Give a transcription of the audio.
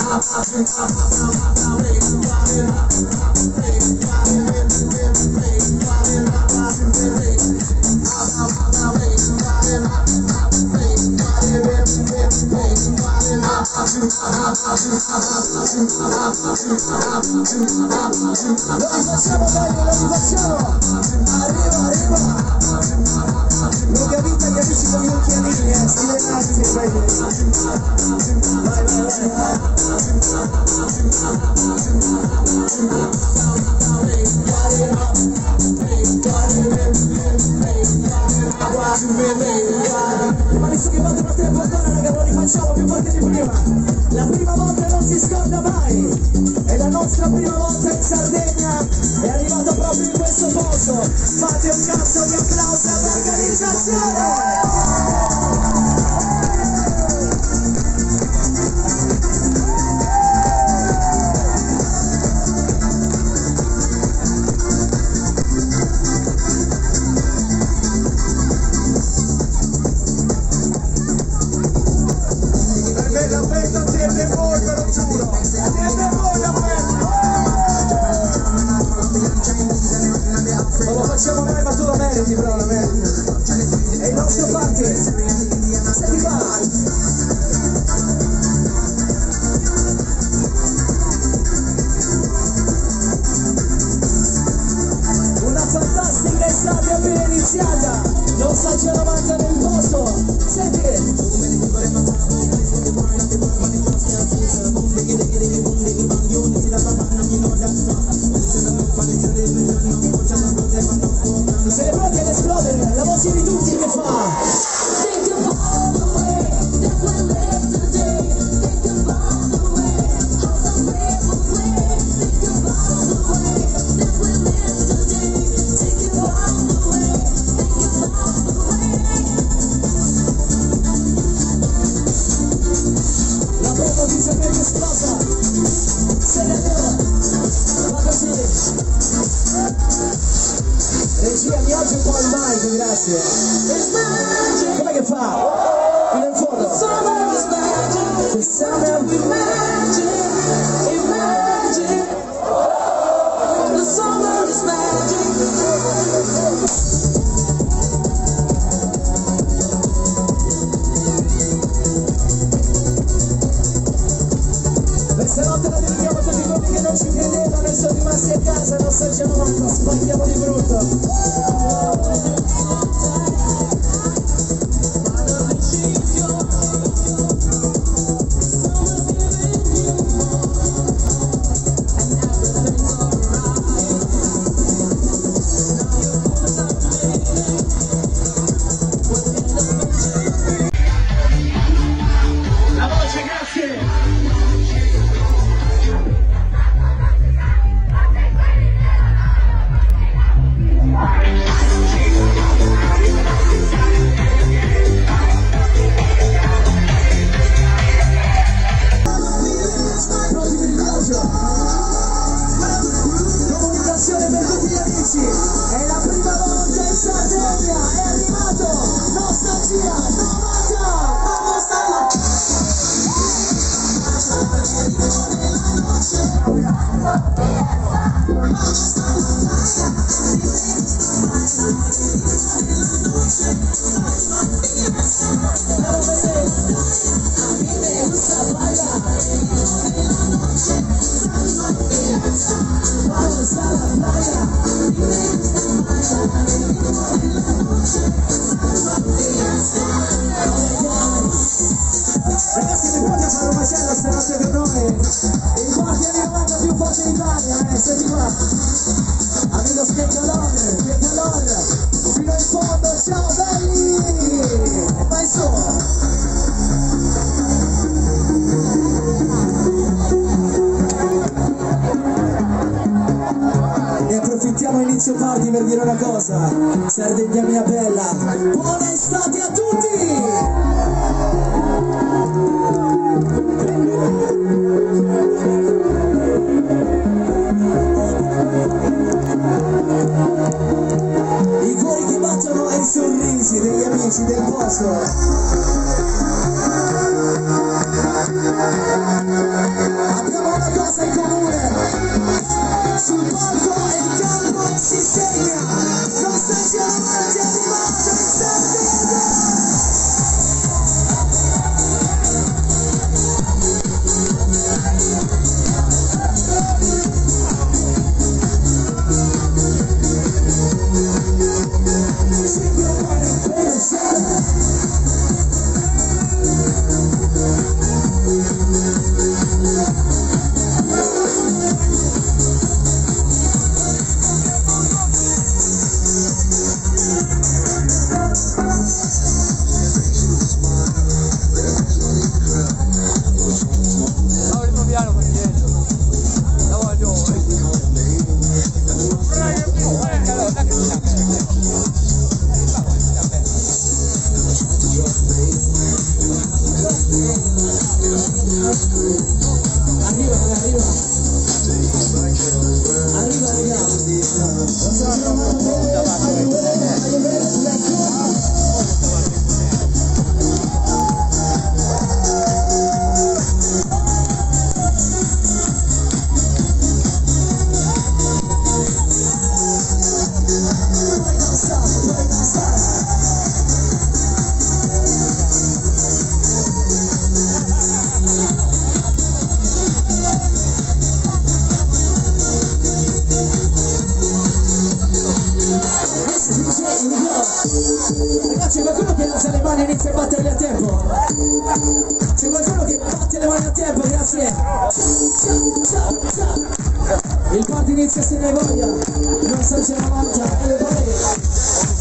Lunga vita agli amici con gli occhialini, stile nazi e quelli. Vai, vai, vai. Ma visto che vado per tempo ancora, raga, lo rifacciamo più forte di prima. La prima volta non si scorda mai. È la nostra prima volta in Sardegna. È arrivato proprio in questo posto. Fate un cazzo di applauso all'organizzazione! Ma lo facciamo noi, ma tu lo meriti, bro, lo meriti. È il nostro party. Senti qua. Una fantastica estate appena iniziata. Non sa c'è la manca del posto. Senti. Siete pronti ad esplodere? La voce di tutti che fa? La prova di sapere che esplosa. Se ne andrà. Va così. Regia, mi alzo un po' il mic, grazie. Com'è che fa? Fino in fondo. Questa notte la dedichiamo a tutti quelli che non ci credevano e sono rimasti a casa, non assaggiamo manco, spacchiamo di brutto. La voce, grazie! Comunicazione per tutti gli amici, è la prima volta in Sardegna, è arrivato Nostalgia 90, vamos ragazzi, mi puoi fare un macello stanotte per noi? Il guardia di Novanta più forte d'Italia, senti qua. Amigos, che calor, fino in fondo, ciao belli! Vai su! Ne approfittiamo inizio party per dire una cosa. Sardegna mia bella, buona estate a tutti! I cuori che battono e i sorrisi degli amici del posto. Ragazzi, qualcuno che alza le mani e inizia a batterli a tempo? C'è qualcuno che batte le mani a tempo, grazie. Il party inizia se ne voglia, non sto 90 e le parole.